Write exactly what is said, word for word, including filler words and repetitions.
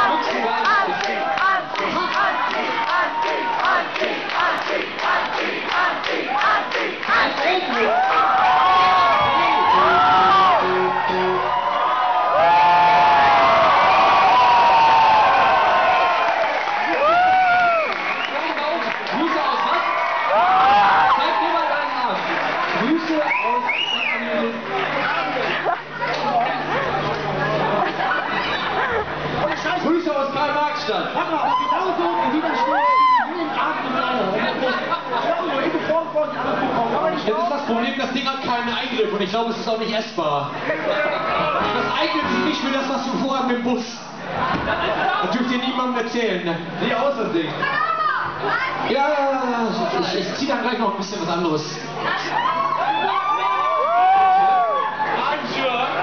Grüße aus Karl-Marx-Stadt. Warte mal, genauso wie das jeden Abend im Jetzt ist das Problem, das Ding hat keinen Eingriff und ich glaube, es ist auch nicht essbar. Das eignet sich nicht für das, was wir vorhaben im Bus. Das dürft ihr niemandem erzählen. Ne? Wie aus das Ding? Ja, ich, ich, ich ziehe dann gleich noch ein bisschen was anderes. I'm sure.